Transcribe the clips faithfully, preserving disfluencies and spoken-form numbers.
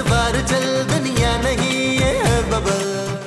बार चल दुनिया नहीं ये है बबल।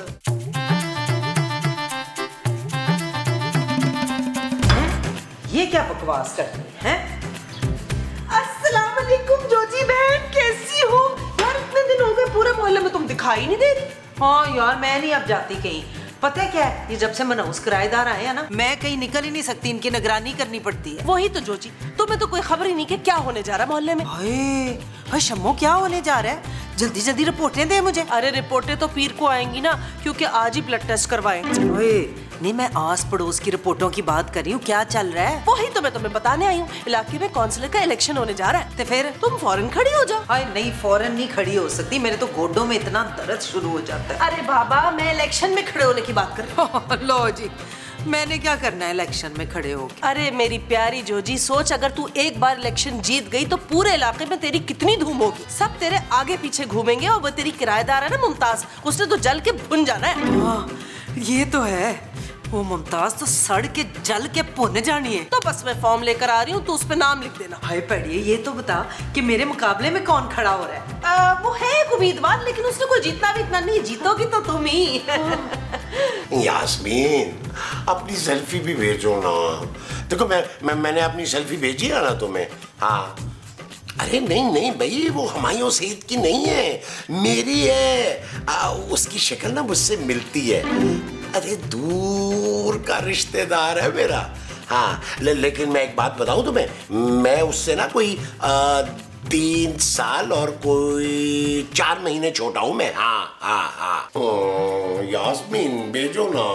ये क्या बकवास करती है? अस्सलाम वालेकुम जोजी बहन, कैसी हो यार? इतने दिन हो गए, पूरे मोहल्ले में तुम दिखाई नहीं दे रही। हाँ यार, मैं नहीं अब जाती कहीं। पता है क्या है, ये जब से मनहूस किराएदार आए हैं ना, मैं कहीं निकल ही नहीं सकती, इनकी निगरानी करनी पड़ती है। वही तो जोजी, तुम्हें तो कोई खबर ही नहीं कि क्या होने जा रहा है मोहल्ले में। हाय हाय शम्मो, क्या होने जा रहा है? जल्दी जल्दी रिपोर्टें दे मुझे। अरे रिपोर्टें तो पीर को आएंगी ना, क्योंकि आज ही ब्लड टेस्ट करवाएंगे। नहीं, मैं आस पड़ोस की रिपोर्टों की बात कर रही हूँ, क्या चल रहा है वही तो मैं तुम्हें बताने आई हूँ। इलाके में काउंसिलर का इलेक्शन होने जा रहा है, तो फिर तुम फौरन खड़ी हो जाओ। हाय नहीं, फौरन नहीं खड़ी हो सकती, मेरे तो गोडों में इतना दर्द शुरू हो जाता है। अरे बाबा, मैं इलेक्शन में खड़े होने की बात कर रही हूँ। लो जी, मैंने क्या करना है इलेक्शन में खड़े हो? अरे मेरी प्यारी जोजी, सोच अगर तू एक बार इलेक्शन जीत गई तो पूरे इलाके में तेरी कितनी धूम होगी। सब तेरे आगे पीछे घूमेंगे और वो तेरी किराएदार है ना मुमताज, उसने तो जल के भुन जाना है। हाँ, ये तो है, वो मुमताज तो सड़ के जल के भुन जानी है। तो बस मैं फॉर्म लेकर आ रही हूँ, तो उस पे नाम लिख देना। हाय पढ़िए, ये तो बता कि मेरे मुकाबले में कौन खड़ा हो रहा है? आ, वो है एक उम्मीदवार, लेकिन उसने कोई जीतना भी इतना नहीं। जीतोगी तो तुम ही। यास्मीन, अपनी सेल्फी भी भेजो ना। देखो मैं, मैं मैंने अपनी सेल्फी भेजी है ना तुम्हें। हाँ, अरे नहीं नहीं भाई, वो हुमायूं सईद की नहीं है, मेरी है। आ, उसकी शक्ल ना मुझसे मिलती है। अरे दूर का रिश्तेदार है मेरा। हाँ, ले, लेकिन मैं एक बात बताऊं तुम्हें, मैं उससे ना कोई आ, तीन साल और कोई चार महीने छोटा हूं मैं। हाँ हाँ हाँ। ओ, यास्मीन भेजो ना।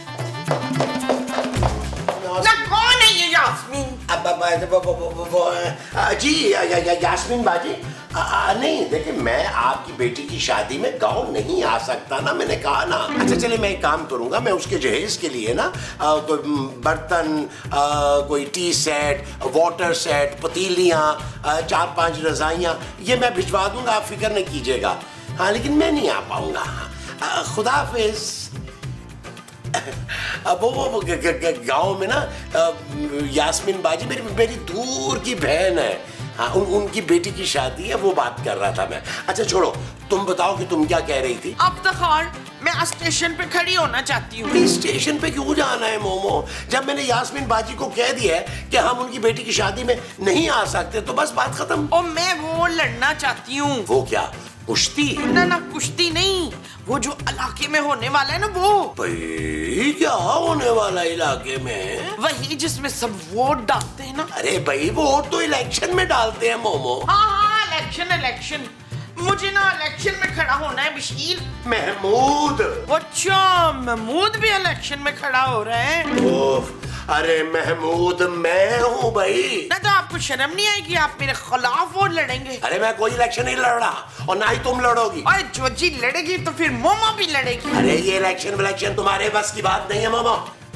ना कौन है ये यास्मीन? अब जी या, या, या, यास्मीन बाजी। आ, आ, नहीं देखिए, मैं आपकी बेटी की शादी में गांव नहीं आ सकता ना, मैंने कहा ना। अच्छा चलिए, मैं एक काम करूंगा, मैं उसके जहेज के लिए ना आ, कोई बर्तन, आ, कोई टी सेट, वाटर सेट, पतीलियाँ, चार पांच रजाइयाँ, ये मैं भिजवा दूंगा, आप फिक्र नहीं कीजिएगा। हाँ, लेकिन मैं नहीं आ पाऊंगा। खुदा हाफिज। अब वो, वो गांव में ना यास्मीन बाजी मेरी मेरी दूर की बहन है। हाँ, उन, उनकी बेटी की शादी है, वो बात कर रहा था मैं। अच्छा छोड़ो, तुम बताओ कि तुम क्या कह रही थी? अब तक और मैं स्टेशन पे खड़ी होना चाहती हूँ। स्टेशन पे क्यों जाना है मोमो? जब मैंने यास्मीन बाजी को कह दिया है कि हम उनकी बेटी की शादी में नहीं आ सकते, तो बस बात खत्म। और मैं वो लड़ना चाहती हूँ। वो क्या, कुश्ती? ना ना, कुश्ती नहीं, वो जो इलाके में होने वाला है ना, वो। भाई क्या होने वाला इलाके में? वही जिसमें सब वोट डालते हैं ना। अरे भाई, वोट तो इलेक्शन में डालते हैं मोमो। हाँ हाँ, इलेक्शन इलेक्शन। मुझे ना इलेक्शन में खड़ा होना है बशीर। महमूद। अच्छा, महमूद भी इलेक्शन में खड़ा हो रहे हैं। अरे महमूद, मैं हूँ भाई। ना तो आपको शर्म नहीं आएगी? आप मेरे खिलाफ वोट लड़ेंगे? अरे मैं कोई इलेक्शन नहीं लड़ रहा, और ना ही तुम लड़ोगी। अरे जोजी लड़ेगी तो फिर मोमो भी लड़ेगी। अरे ये इलेक्शन इलेक्शन तुम्हारे बस की बात नहीं है मोमो।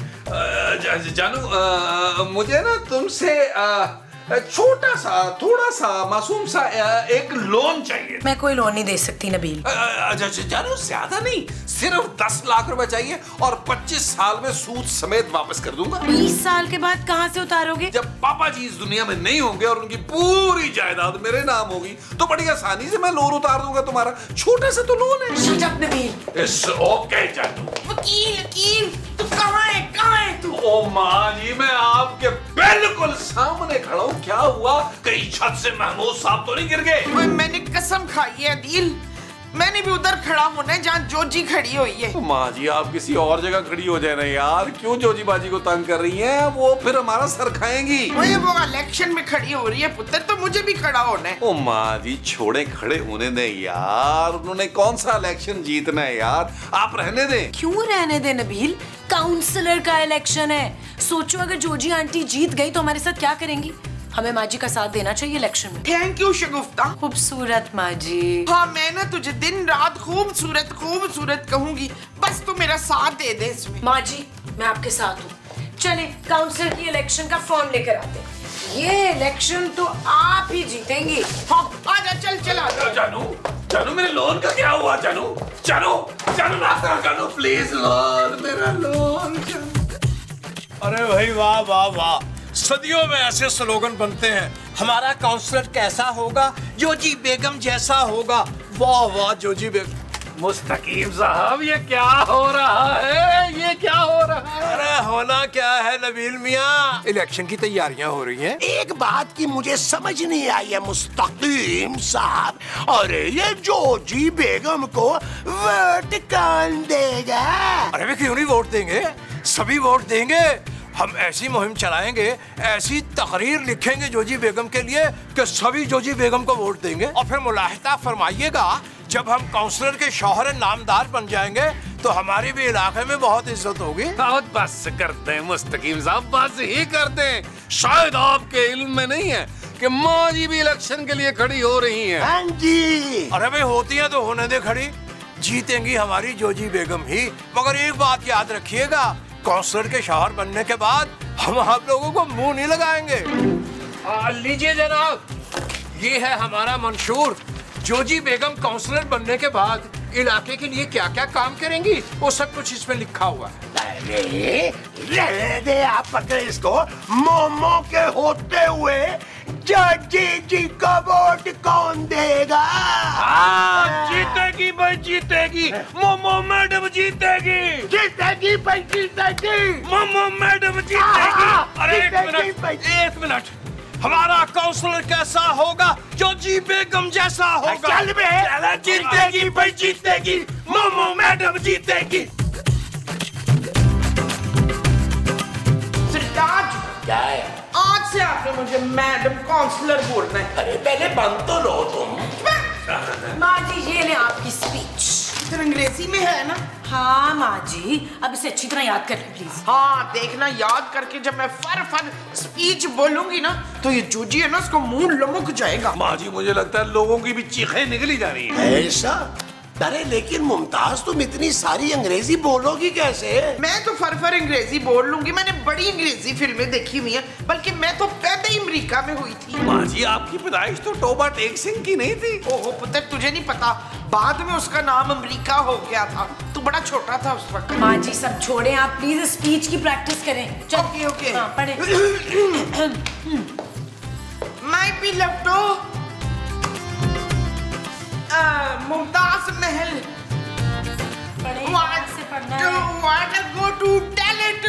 जानू, आ, मुझे ना तुमसे छोटा सा, थोड़ा सा मासूम सा एक लोन चाहिए। मैं कोई लोन नहीं दे सकती नबील। जानू, ज्यादा नहीं, सिर्फ दस लाख रुपए चाहिए और पच्चीस साल में सूद समेत वापस कर दूंगा। बीस साल के बाद कहाँ से उतारोगे? जब पापा जी इस दुनिया में नहीं होंगे और उनकी पूरी जायदाद मेरे नाम होगी, तो बड़ी आसानी से मैं लोन उतार दूंगा तुम्हारा। छोटा सा तो लोन है। Shut up Nabeel. It's okay जानू। वकील वकील, तू कहाँ है? कहाँ है तू? ओ माँ जी, मैं आपके बिल्कुल सामने खड़ा हूँ। क्या हुआ, कहीं छत से महमूद साहब तो नहीं गिर गए? मैंने कसम खाई है दिल, मैंने भी उधर खड़ा होना है जहाँ जोजी खड़ी हुई है। माँ जी, आप किसी और जगह खड़ी हो जाए ना यार, क्यों जोजी बाजी को तंग कर रही हैं? वो फिर हमारा सर खाएंगी। वही वो इलेक्शन में खड़ी हो रही है पुत्र, तो मुझे भी खड़ा होना है। ओ माँ जी, छोड़े खड़े होने दे यार, उन्होंने कौन सा इलेक्शन जीतना है यार, आप रहने दें। क्यों रहने दे नबील? काउंसलर का इलेक्शन है। सोचो अगर जोजी आंटी जीत गई तो हमारे साथ क्या करेंगी? हमें माँ जी का साथ देना चाहिए इलेक्शन में। Thank you Shagufta. खूबसूरत माँ जी। हाँ, मैं ना तुझे दिन रात खूबसूरत खूबसूरत कहूंगी, बस तू मेरा साथ दे दे इसमें। माँ जी, मैं आपके साथ हूँ। चले काउंसलर की इलेक्शन का फॉर्म लेकर आते हैं। ये इलेक्शन तो आप ही जीतेंगी। हाँ, आजा, चल चला। जानू, जानू मेरे लोन का क्या हुआ? जानू, जानू, जानू ना करो, जानू प्लीज, लोन, मेरा लोन। अरे भाई वाह वाह वाह, सदियों में ऐसे स्लोगन बनते हैं। हमारा काउंसलर कैसा होगा? जोजी बेगम जैसा होगा, वाह वाह जोजी बेगम। मुस्तकीम साहब ये क्या हो रहा है, ये क्या हो रहा है? अरे होना क्या है नबील मियाँ, इलेक्शन की तैयारियां हो रही हैं। एक बात की मुझे समझ नहीं आई है मुस्तकीम साहब, अरे ये जोजी बेगम को वोट कौन देगा? अरे वे क्यों नहीं वोट देंगे, सभी वोट देंगे। हम ऐसी मुहिम चलाएंगे, ऐसी तकरीर लिखेंगे जोजी बेगम के लिए कि सभी जोजी बेगम को वोट देंगे। और फिर मुलाहिजा फरमाइएगा, जब हम काउंसलर के शौहर नामदार बन जाएंगे तो हमारी भी इलाके में बहुत इज्जत होगी। बहुत बस करते हैं मुस्तकीम साहब, बस ही करते हैं। शायद आपके इल्म में नहीं है कि माँ जी भी इलेक्शन के लिए खड़ी हो रही हैं। हाँ जी। अरे भाई होती है तो होने दे खड़ी, जीतेंगी हमारी जोजी बेगम ही। मगर एक बात याद रखिएगा, काउंसलर के शौहर बनने के बाद हम आप लोगों को मुंह नहीं लगाएंगे। आ, लीजिए जनाब, ये है हमारा मंशूर। जोजी बेगम काउंसलर बनने के बाद इलाके के लिए क्या क्या काम करेंगी वो सब कुछ इसमें लिखा हुआ है। अरे रहने दे, आप पकड़े इसको। मोमो के होते हुए जोजी जी को वोट कौन देगा? हाँ, जीतेगी भाई जीतेगी, मोमो मैडम जीतेगी। जीतेगी भाई जीतेगी, मोमो मैडम जीतेगी। अरे एक जीतेगी मिनट, भाई। एक मिनट, हमारा काउंसलर कैसा होगा? जोजी बेगम जैसा होगा। चल बे। चला, जीतेगी भाई जीतेगी, मोमो मैडम जीतेगी। सिरताज, क्या है? आज से आपने मुझे मैडम काउंसलर बोलना है। अरे पहले बंद तो लो तुम। माँ जी ये ले आपकी स्पीच। फिर अंग्रेजी में है ना? हाँ माँ जी, अब इसे अच्छी तरह याद कर ले प्लीज। हाँ देखना, याद करके जब मैं फर फर स्पीच बोलूंगी ना तो ये जोजी है ना, उसको मुंह लमुक जाएगा। माँ जी मुझे लगता है लोगों की भी चीखें निकली जा रही हैं। ऐसा? अरे लेकिन मुमताज, तुम इतनी सारी अंग्रेजी बोलोगी कैसे? मैं तो फर फर अंग्रेजी बोल लूंगी, मैंने बड़ी अंग्रेजी फिल्में देखी हुई हैं, बल्कि मैं तो पैदा ही अमेरिका में हुई थी। माँ जी आपकी पैदाइश तो टोबा टेक सिंह की नहीं थी। ओहो पुत्र, तुझे नहीं पता, बाद में उसका नाम अमेरिका हो गया था, तू बड़ा छोटा था उस वक्त। माँ जी सब छोड़े, आप प्लीज स्पीच की प्रैक्टिस करें। चल, ओके ओके। हाँ, पढ़े। माय बिलव्ड मुमताज महल, पढ़े, What से पढ़ना to है। want to go to tell it?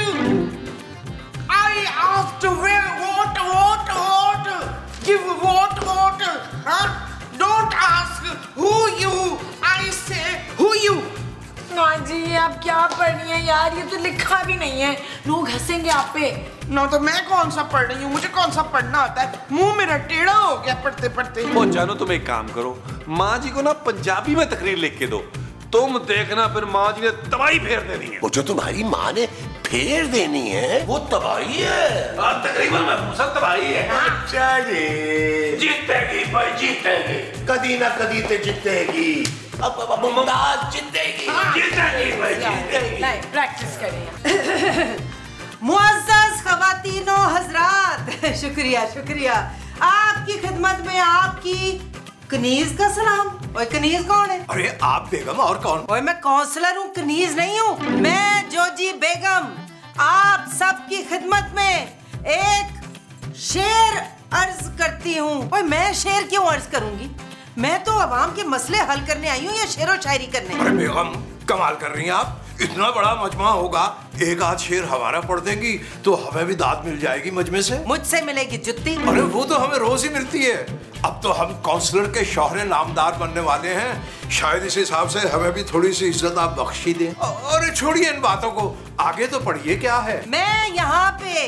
I asked where what what what give what what huh? Don't ask who you, I say who you. माँ जी आप क्या पढ़नी है यार, ये तो लिखा भी नहीं है, लोग हंसेंगे आप पे। ना तो मैं कौन सा पढ़ रही हूँ, मुझे कौन सा पढ़ना आता है, मुंह मेरा टेढ़ा हो गया पढ़ते पढ़ते। ओ जानो तुम एक काम करो, माँ जी को ना पंजाबी में तकरीर लिख के दो, तुम देखना फिर माँ जी ने तबाही फेर देनी है। वो जो तुम्हारी माँ ने फेर देनी है वो तबाही है। हाँ, तकरीबन मैं सब तबाही है। अच्छा जी, जीतेगी भाई जीतेगी, कदी ना कदी ते जीतेगी। अब अब मुमताज जीतेगी। जीतेगी भाई जीतेगी। नहीं, प्रैक्टिस करें। मुअज़्ज़ज़ ख़वातीनो हज़रात, शुक्रिया शुक्रिया। आपकी खिदमत में आपकी कनीज का सलाम। ओए कनीज कौन है? अरे आप बेगम और कौन? ओए मैं काउंसलर हूँ, कनीज नहीं हूँ। मैं जोजी बेगम आप सबकी खिदमत में एक शेर अर्ज करती हूँ। ओए मैं शेर क्यों अर्ज करूंगी? मैं तो अवाम के मसले हल करने आई हूँ या शेरो शायरी करने। अरे बेगम कमाल कर रही हैं आप, इतना बड़ा मजमा होगा, एक आध शेर हमारा पढ़ देंगी तो हमें भी दाद मिल जाएगी मजमे से। मुझसे मिलेगी जुत्ती। अरे वो तो हमें रोज ही मिलती है। अब तो हम काउंसलर के शौहरे नामदार बनने वाले हैं, शायद इस हिसाब से हमें भी थोड़ी सी इज्जत आप बख्शी दें। और छोड़िए इन बातों को, आगे तो पढ़िए क्या है। मैं यहाँ पे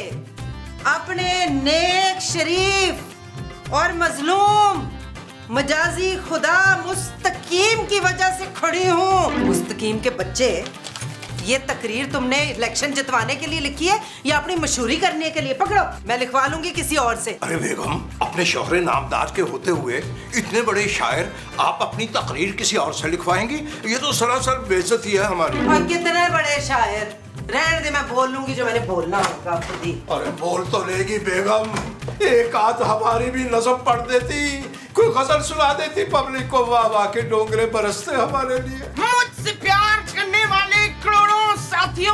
अपने नेक शरीफ और मजलूम मजाजी खुदा मुस्तकीम की वजह से खड़ी हूँ। मुस्तकीम के बच्चे, ये तकरीर तुमने इलेक्शन जितवाने के लिए लिखी है या अपनी मशहूरी करने के लिए? पकड़ो, मैं लिखवा लूंगी किसी और से। अरे बेगम, अपने शौहरे नामदार के होते हुए इतने बड़े शायर आप अपनी तकरीर किसी और से लिखवाएंगी? ये तो सरासर बेइज्जती है हमारी। और कितने बड़े शायर, रहने दे, मैं बोल लूंगी जो मैंने बोलना होगा खुद ही। अरे बोल तो लेगी बेगम, एक आध हमारी भी नज़म पढ़ देती, कोई गजल सुना देती पब्लिक को, वाह वाह के डोंगरे बरसते हमारे लिए। मुझसे प्यार करने वाले करोड़ों साथियों,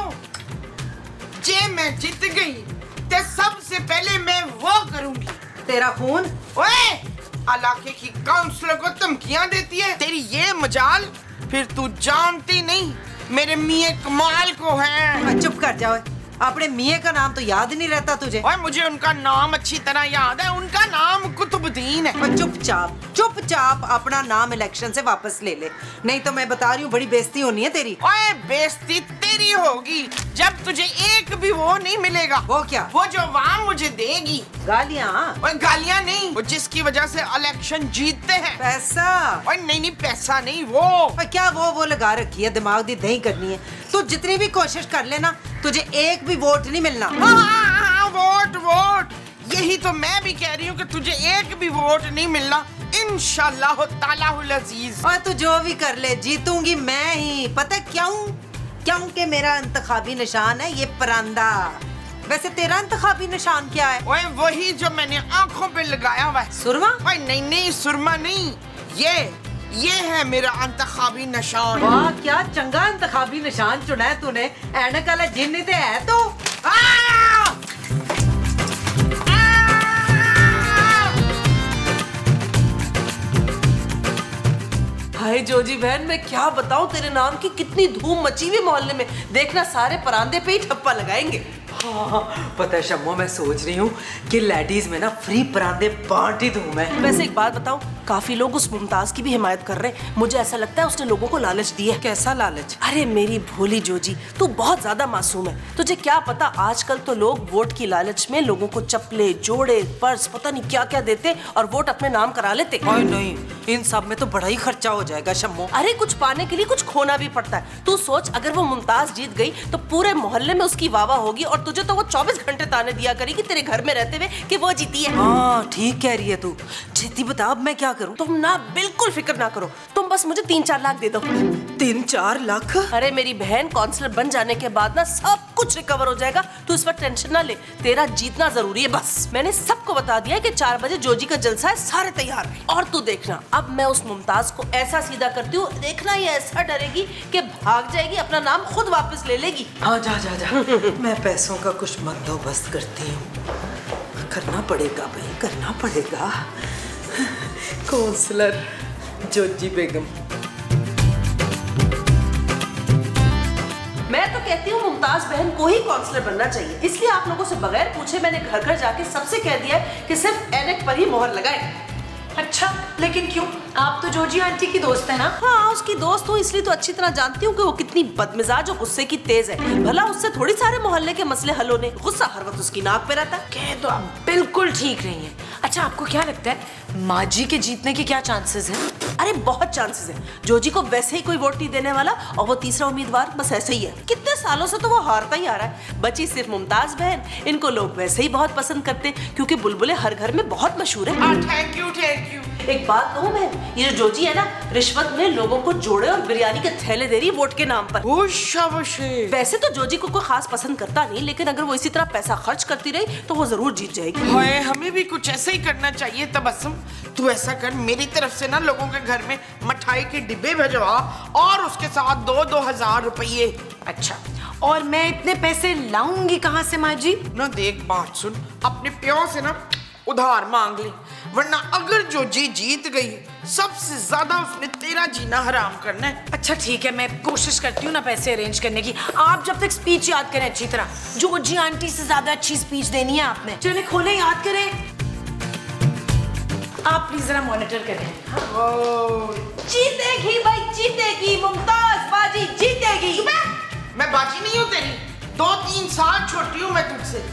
जे मैं जीत गई तो सबसे पहले मैं वो करूंगी। तेरा खून ओए इलाके की काउंसलर को धमकियां देती है। तेरी ये मजाल, फिर तू जानती नहीं मेरे मियाँ कमाल को है। चुप कर जाओ, अपने मियाँ का नाम तो याद ही नहीं रहता तुझे। और मुझे उनका नाम अच्छी तरह याद है, उनका नाम कुतुबुद्दीन है। और चुपचाप चुपचाप अपना नाम इलेक्शन से वापस ले ले, नहीं तो मैं बता रही हूँ बड़ी बेइज्जती होनी है तेरी। ओए बेइज्जती तेरी होगी जब तुझे एक भी वो नहीं मिलेगा। वो क्या? वो जो अवाम मुझे देगी। गालियाँ? ओए गालियाँ नहीं, वो जिसकी वजह से इलेक्शन जीतते हैं। पैसा? ओए नहीं नहीं पैसा नहीं, वो और क्या वो वो लगा रखी है, दिमाग दी दही करनी है। तू जितनी भी कोशिश कर लेना तुझे एक भी वोट नहीं मिलना। हाँ, हाँ, हाँ, वोट वोट, यही तो मैं भी कह रही हूँ कि तुझे एक भी वोट नहीं मिलना इंशाल्लाह तालाहुल अजीज। और तू जो भी कर ले जीतूंगी मैं ही। पता क्यों? क्योंकि मेरा इंतखाबी निशान है ये परिंदा। वैसे तेरा इंतखाबी निशान क्या है? ओए वही जो मैंने आंखों पे लगाया हुआ है। सुरमा? ओए नहीं नहीं सुरमा नहीं, ये ये है मेरा इंतखाबी निशान। वाह क्या चंगा इंतखाबी निशान चुना है तूने। ऐनक वाला जिन्न ते है तो। हाय जोजी बहन, मैं क्या बताऊं तेरे नाम की कितनी धूम मची हुई मोहल्ले में। देखना सारे परांदे पे ही ठप्पा लगाएंगे। हाँ, पता है शम्मो, मैं सोच रही हूँ कि लेडीज में ना फ्री परांदे बांट ही दूं मैं। वैसे एक बात बताऊं, काफी लोग उस मुमताज की भी हिमायत कर रहे हैं। मुझे ऐसा लगता है उसने लोगों को लालच दी है। कैसा लालच? अरे मेरी भोली जोजी, तू बहुत ज्यादा मासूम है। तुझे क्या पता आजकल तो लोग वोट की लालच में लोगों को चप्पले, जोड़े, पर्स, पता नहीं क्या क्या देते और वोट अपने नाम करा लेते। नहीं, इन सब में तो बड़ा ही खर्चा हो जाएगा शम्मो। अरे कुछ पाने के लिए कुछ खोना भी पड़ता है। तू सोच, अगर वो मुमताज जीत गई तो पूरे मोहल्ले में उसकी वाह वाह होगी और तुझे तो वो चौबीस घंटे ताने दिया करेगी तेरे घर में रहते हुए कि वो जीती है। हाँ ठीक कह रही है तू। जीती बता अब मैं क्या करूं? तुम ना बिल्कुल फिक्र ना करो, तुम बस मुझे तीन चार लाख दे दो। तीन चार लाख? अरे मेरी बहन, काउंसलर बन जाने के बाद ना सब कुछ रिकवर हो जाएगा। तू इस पर टेंशन ना ले, तेरा जीतना जरूरी है बस। मैंने सबको बता दिया है कि चार बजे जोजी का जलसा है, सारे तैयार हैं। और तू देखना, अब मैं उस मुमताज को ऐसा सीधा करती हूँ, देखना ये ऐसा डरेगी कि भाग जाएगी, अपना नाम खुद वापस ले लेगी। हाँ जा जा जा। मैं पैसों का कुछ बंदोबस्त करती हूँ। करना पड़ेगा भाई, करना पड़ेगा। काउंसलर जोजी बेगम। मैं तो कहती हूँ मुमताज बहन को ही काउंसलर बनना चाहिए। इसलिए आप लोगों से बगैर पूछे मैंने घर घर जाके सबसे कह दिया है कि सिर्फ एनेक पर ही मोहर लगाए। अच्छा, लेकिन क्यों? आप तो जोजी आंटी की दोस्त है ना? हाँ, उसकी दोस्त हूँ इसलिए तो अच्छी तरह जानती हूँ कि वो कितनी बदमिजाज और गुस्से की तेज है। भला उससे थोड़ी सारे मोहल्ले के मसले हल होने। गुस्सा हर वक्त उसकी नाक पे रहता है। कह तो आप बिल्कुल ठीक नहीं है। अच्छा, आपको क्या लगता है माजी के जीतने के क्या चांसेस हैं? अरे बहुत चांसेस हैं। जोजी को वैसे ही कोई वोट नहीं देने वाला और वो तीसरा उम्मीदवार बस ऐसे ही है। कितने सालों से तो वो हारता ही आ रहा है। बची सिर्फ मुमताज बहन। इनको लोग वैसे ही बहुत पसंद करते हैं क्योंकि बुलबुलें हर घर में बहुत मशहूर है। Thank you thank you. एक बात कहूँ मैं, ये जो जोजी है ना, रिश्वत में लोगों को जोड़े और बिरयानी के थैले दे रही है वोट के नाम पर। वैसे तो जोजी को कोई खास पसंद करता नहीं, लेकिन अगर वो इसी तरह पैसा खर्च करती रही तो वो जरूर जीत जाएगी। हाय, हमें भी कुछ ऐसा ही करना चाहिए। तबस्सुम, तू ऐसा कर, मेरी तरफ से ना लोगों के घर में मिठाई के डिब्बे भिजवा और उसके साथ दो दो हजार रुपये। अच्छा, और मैं इतने पैसे लाऊंगी कहाँ से माँ जी? ना देख, बात सुन, अपने प्यो से ना उधार मांग ले, वरना अगर जो जी जीत गई सबसे ज्यादा उसने तेरा जीना हराम करना है। अच्छा ठीक है, मैं कोशिश करती हूँ ना पैसे अरेंज करने की। आप जब तक स्पीच याद करें अच्छी तरह। जोजी आंटी से ज्यादा अच्छी स्पीच देनी है आपने। चलिए खोले, याद करें। आप प्लीज जरा मॉनिटर करें। जीतेगी भाई, जीतेगी मुमताज बाजी, जीतेगी। मैं बाजी नहीं हूँ तेरी, दो तीन साल छोटी हूँ मैं तुझसे।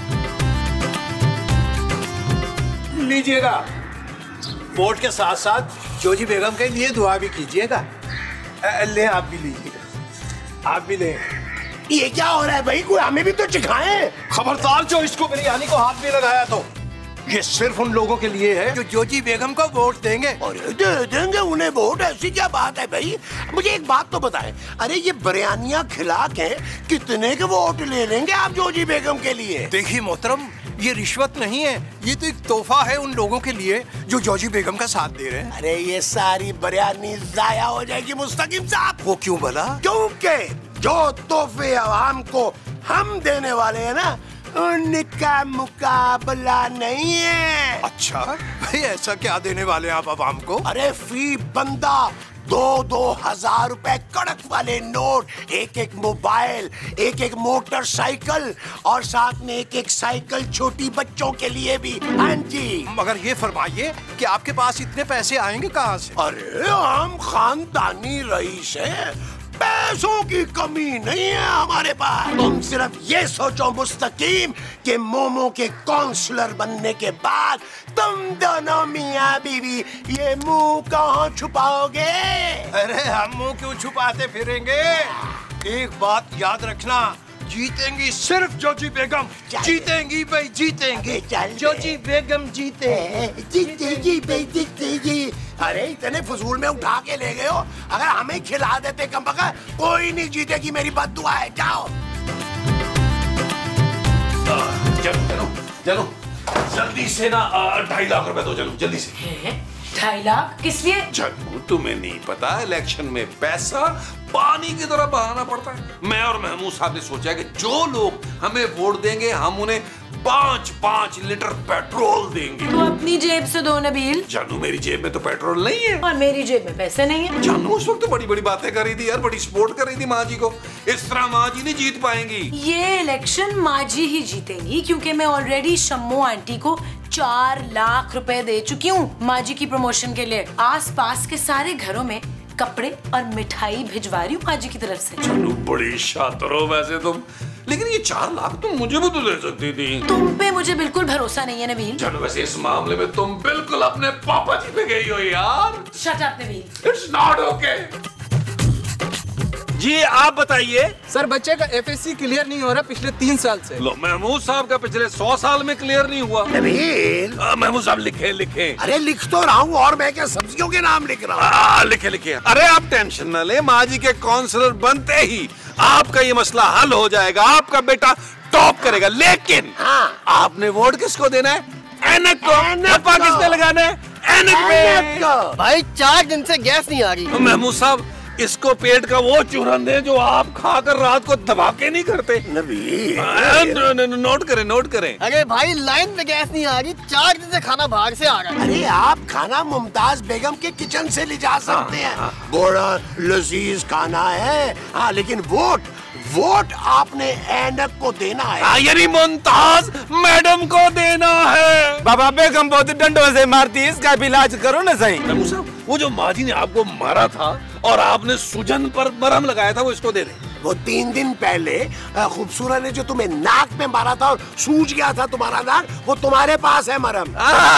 लीजिएगा, वोट के साथ साथ जोजी बेगम के लिए दुआ भी कीजिएगा। ले, आप भी लीजिएगा, आप भी ले। ये क्या हो रहा है भाई? कोई हमें भी तो चिखाए। खबरदार जो इसको बिरयानी को हाथ में लगाया तो। ये सिर्फ उन लोगों के लिए है जो जोजी बेगम को वोट देंगे। अरे दे देंगे उन्हें वोट, ऐसी क्या बात है भाई? मुझे एक बात तो बताएं, अरे ये बिरयानियां खिला के कितने के वोट ले लेंगे आप जोजी बेगम के लिए? देखिए मोहतरम, ये रिश्वत नहीं है, ये तो एक तोहफा है उन लोगों के लिए जो जोजी बेगम का साथ दे रहे हैं। अरे ये सारी बिरयानी जाया हो जाएगी मुस्तकिम साहब। वो क्यों भला? क्योंकि जो तोहफे आवाम को हम देने वाले हैं ना, उनका मुकाबला नहीं है। अच्छा भाई, ऐसा क्या देने वाले आप आवाम को? अरे फी बंदा दो दो हजार रुपए कड़क वाले नोट, एक एक मोबाइल, एक एक मोटरसाइकिल और साथ में एक एक साइकिल छोटी बच्चों के लिए भी। हाँ जी। मगर ये फरमाइए कि आपके पास इतने पैसे आएंगे कहाँ से? अरे हम खानदानी रईस हैं, पैसों की कमी नहीं है हमारे पास। तुम सिर्फ ये सोचो मुस्तकीम कि मोमो के काउंसलर बनने के बाद तुम दोनों मियाँ बीवी ये मुंह कहाँ छुपाओगे? अरे हम मुंह क्यों छुपाते फिरेंगे? एक बात याद रखना, जीतेंगी सिर्फ जोजी बेगम, जीतेंगी भाई जीतेंगी, जोजी बेगम जीते जीतेगी भाई जीतेगी। अरे इतने फजूल में उठा के ले गए हो, अगर हमें खिला देते कम बका कोई नहीं जीतेगी, मेरी बद्दुआ है। जाओ चलो चलो चलो जल्दी से ना ढाई लाख रुपए दो, चलो जल्दी से। ढाई लाख किस लिए? जानू तुम्हें नहीं पता, इलेक्शन में पैसा पानी की तरह बहाना पड़ता है। मैं और महमूद साहब ने सोचा कि जो लोग हमें वोट देंगे हम उन्हें पाँच पाँच लीटर पेट्रोल देंगे। तो अपनी जेब से दो नबील। जानू मेरी जेब में तो पेट्रोल नहीं है और मेरी जेब में पैसे नहीं है। जानू उस वक्त तो बड़ी बड़ी बातें कर रही थी यार, बड़ी सपोर्ट कर रही थी माँ जी को। इस तरह माँ जी नहीं जीत पाएंगी। ये इलेक्शन माँ जी ही जीतेंगी क्योंकि मैं ऑलरेडी शम्मो आंटी को चार लाख रुपए दे चुकी हूँ माँ जी की प्रमोशन के लिए। आस पास के सारे घरों में कपड़े और मिठाई भिजवा रही हूँ माँ जी की तरफ से। जानू बड़ी शातिर हो वैसे तुम, लेकिन ये चार लाख तुम मुझे भी तो दे सकती थी। तुम पे मुझे बिल्कुल भरोसा नहीं है नबील। जानू वैसे इस मामले में तुम बिल्कुल अपने पापा जी पे गई हो यार। Shut up Nabeel. It's not okay. जी आप बताइए। सर बच्चे का एफएससी क्लियर नहीं हो रहा पिछले तीन साल से। लो महमूद साहब का पिछले सौ साल में क्लियर नहीं हुआ। नबील महमूद साहब लिखे लिखे। अरे लिख तो रहा हूँ, और मैं क्या सब्जियों के नाम लिख रहा हूँ? लिखे लिखे। अरे आप टेंशन न ले, माँ जी के काउंसलर बनते ही आपका ये मसला हल हो जाएगा, आपका बेटा टॉप करेगा। लेकिन हाँ। आपने वोट किसको देना है? एनक को। ठप्पा किसने लगाना है? एनक पे। भाई चार दिन से गैस नहीं आ रही। महमूद साहब इसको पेट का वो चूरन दे जो आप खाकर रात को धमाके नहीं करते। नबी नोट करें नोट करें। अरे भाई लाइन पे गैस नहीं आ रही, चार दिन से खाना बाहर से आ रहा है। अरे आप खाना मुमताज बेगम के किचन से ले जा सकते हैं, बड़ा लजीज खाना है। हाँ लेकिन वोट वोट आपने ऐनक को देना है। यानी मुमताज मैडम को देना है। बाबा बेगम बहुत डंडों से मारती, इसका भी इलाज करो ना सही। महमूद साहब वो जो माँ जी ने आपको मारा था और आपने सुजन पर मरहम लगाया था वो इसको दे दे। वो तीन दिन पहले खूबसूरत ने जो तुम्हें नाक में मारा था और सूज गया था तुम्हारा नाक, वो तुम्हारे पास है मरहम।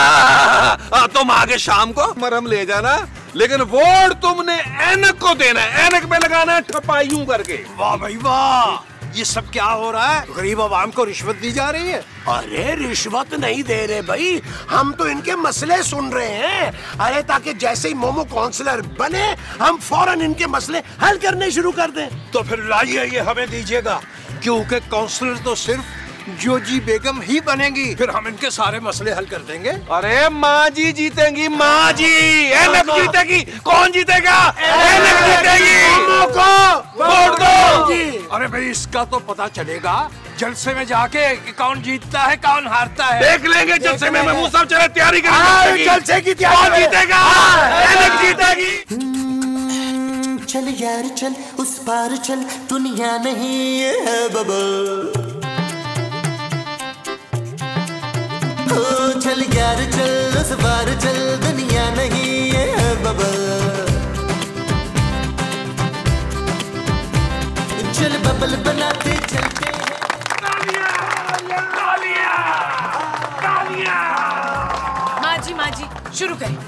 तुम आगे शाम को मरहम ले जाना, लेकिन वोट तुमने ऐनक को देना है, ऐनक पे लगाना है ठप्पा यूं करके। वाह भाई वाह, ये सब क्या हो रहा है? गरीब आवाम को रिश्वत दी जा रही है। अरे रिश्वत नहीं दे रहे भाई, हम तो इनके मसले सुन रहे हैं। अरे ताकि जैसे ही मोमो काउंसलर बने हम फौरन इनके मसले हल करने शुरू कर दें। तो फिर लाइए ये हमें दीजिएगा, क्योंकि काउंसलर तो सिर्फ जोजी बेगम ही बनेगी, फिर हम इनके सारे मसले हल कर देंगे। अरे माँ जी जीतेंगी, माँ जी। एनक जीतेगी। कौन जीतेगा? एनक जीतेगी। वोट दो। अरे भाई इसका तो पता चलेगा जलसे में जाके कि कौन जीतता है कौन हारता है। देख लेंगे जलसे में। महमूद साहब चले तैयारी करें जलसे की तैयारी। कौन जीतेगा? एनक जीतेगी। चल यार चल उस पार चल, दुनिया नहीं है बबल। चल यार चल उस पार चल, दुनिया नहीं है बबल। चल बबल बनाते चलते हैं। तालियां, तालियां, तालियां। माँ जी माँ जी शुरू करें।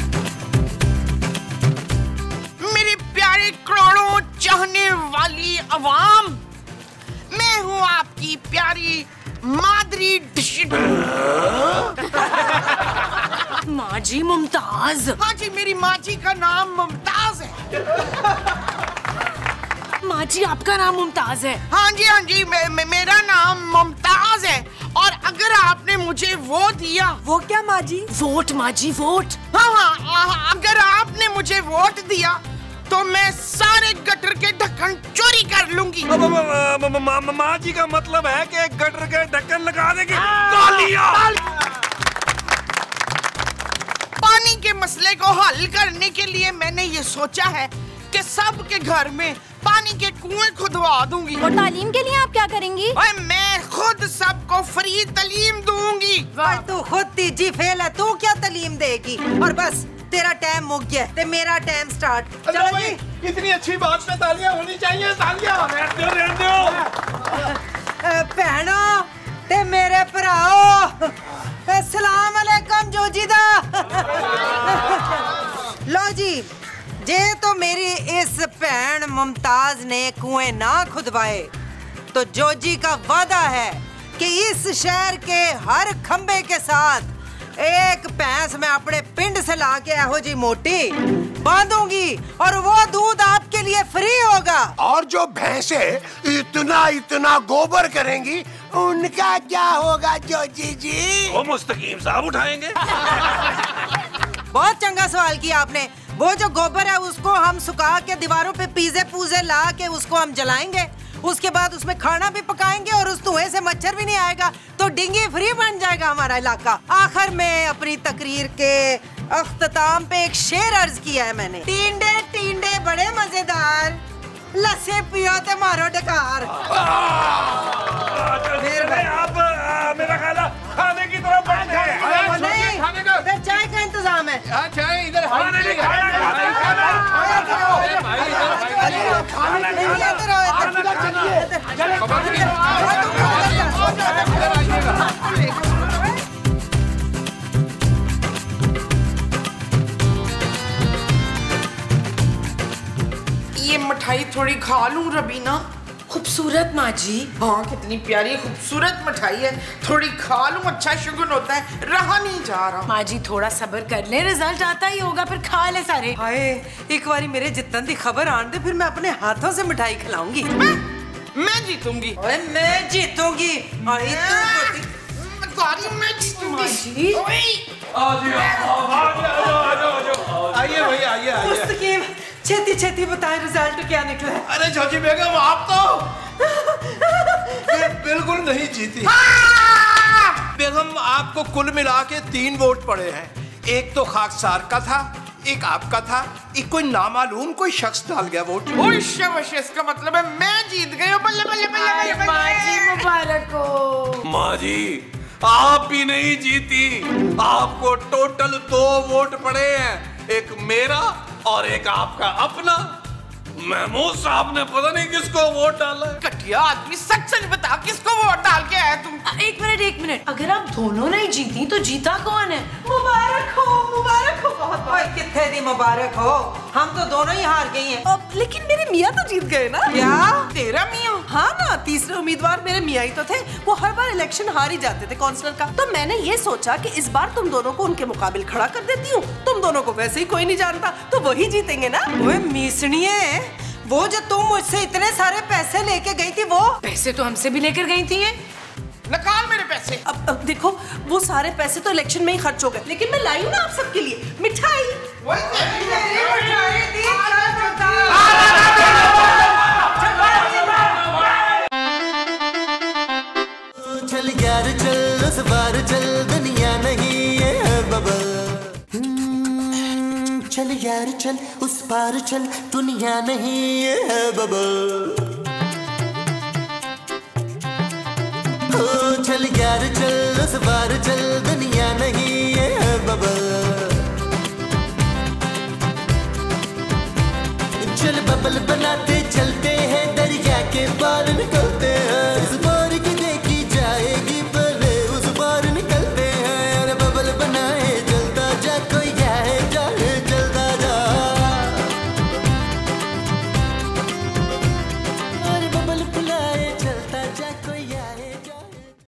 मेरे प्यारे करोड़ों चाहने वाली अवाम, मैं हूँ आपकी प्यारी मादरी माँ जी मुमताज। हाँ जी मेरी माँ जी का नाम मुमताज है। माँ जी आपका नाम मुमताज है? हाँ जी हाँ जी मे, मे, मेरा नाम मुमताज है। और अगर आपने मुझे वोट दिया। वो क्या माँ जी? वोट माँ जी वोट। हाँ हाँ अगर आपने मुझे वोट दिया तो मैं सारे गटर के ढक्कन चोरी कर लूंगी। माँ जी का मतलब है कि गटर के ढक्कन लगा देंगे। तालियां। मसले को हल करने के लिए मैंने ये सोचा है कि सबके घर में पानी के कुएं खुदवा दूंगी। और तालीम के लिए आप क्या करेंगी? और मैं खुद सबको फ्री तालीम दूंगी। तू खुद तीजी फेल है, तू क्या तालीम देगी? और बस तेरा टाइम मुक गया ते मेरा टाइम स्टार्ट। चलो जी, इतनी अच्छी बात पे तालियां होनी चाहिए। तालियां रहने दो, रहने दो। भैनों ते मेरे भराओ, अस्सलाम वालेकुम जोजी दा। लो जी, जे तो मेरी इस भैन मुमताज ने कुएं ना खुदवाए तो जोजी का वादा है कि इस शहर के हर खंबे के साथ एक भैंस मैं अपने पिंड से लाके एहो जी मोटी बांधूंगी और वो दूध आपके लिए फ्री होगा। और जो भैंसे इतना इतना गोबर करेंगी उनका क्या होगा जोजी जी? वो मुस्तकीम साहब उठाएंगे। बहुत चंगा सवाल किया आपने। वो जो गोबर है उसको हम सुखा के दीवारों पे पीजे पूजे ला के उसको हम जलाएंगे, उसके बाद उसमें खाना भी पकाएंगे और उस धुएं से मच्छर भी नहीं आएगा, तो डेंगू फ्री बन जाएगा हमारा इलाका। आखिर में अपनी तकरीर के अख्ताम पे एक शेर अर्ज किया है मैंने। टींडे टींडे बड़े मजेदार, लस्सी पियो ते मारो डकार। आप मेरा खाना खाने की तरफ बढ़ते हैं। नहीं, इधर चाय का इंतजाम है। चाय इधर खाने नहीं खाना, खाना खाना ये मिठाई थोड़ी खा लूं रबीना? खूबसूरत माँ जी। हाँ, कितनी प्यारी खूबसूरत मिठाई है, थोड़ी खा लूं, अच्छा शुगुन होता है, रहा नहीं जा रहा। माँ जी थोड़ा सब्र कर ले, रिजल्ट आता ही होगा, फिर खा ले सारे। हाय, एक बारी मेरे जितन दी खबर आन दे, फिर मैं अपने हाथों से मिठाई खिलाऊंगी। मैं, मैं जीतूंगी। ओए मैं जीतूंगी। आई तू मैं जीतूंगी। आइए भैया, आइए आइए। मुस्तकीम, छेती छेती बताएं रिजल्ट क्या निकला? अरे जोजी बेगम, आप तो बिल्कुल नहीं जीती। बेगम, आपको कुल मिला के तीन वोट पड़े हैं। एक तो खाकसार का था, एक आपका था, एक कोई नामालूम कोई शख्स डाल गया वोट। ओए शाबाश, इसका मतलब है मैं जीत गई हूं। बल्ले बल्ले बल्ले बल्ले। माँ जी मुबारक हो। माँ जी, आप भी नहीं जीती, आपको टोटल दो वोट पड़े हैं, एक मेरा और एक आपका अपना। महमूद साहब ने पता नहीं किसको वोट डाला है। घटिया आदमी, सच सच बता, किसको वोट डाल के आया तुम? एक मिनट एक मिनट, अगर आप दोनों नहीं जीती तो जीता कौन है? मुबारक हो, मुबारक हो बहुत बहुत। कितने दी मुबारक हो, हम तो दोनों ही हार गई हैं। अब लेकिन मेरे मियाँ तो जीत गए ना। क्या तेरा मियाँ? हाँ ना, तीसरे उम्मीदवार मेरे मियाँ ही तो थे। वो हर बार इलेक्शन हार ही जाते थे काउंसलर का। तो मैंने ये सोचा कि इस बार तुम दोनों को उनके मुकाबिल खड़ा कर देती हूँ। तुम दोनों को वैसे ही कोई नहीं जानता, तो वही जीतेंगे ना। ओए मीसणिये, वो जो तुम मुझसे इतने सारे पैसे लेके गई थी, वो पैसे तो हमसे भी लेकर गई थी। निकाल मेरे पैसे। अब, अब देखो, वो सारे पैसे तो इलेक्शन में ही खर्च हो गए, लेकिन मैं लाई हूँ ना आप सबके लिए मिठाई। चल यार चल, उस बार चल, दुनिया नहीं है बबल। चल यार चल, उस पार चल, दुनिया नहीं है बबल। चल यार चल, उस बार चल, दुनिया नहीं है बबल। चल बबल बनाते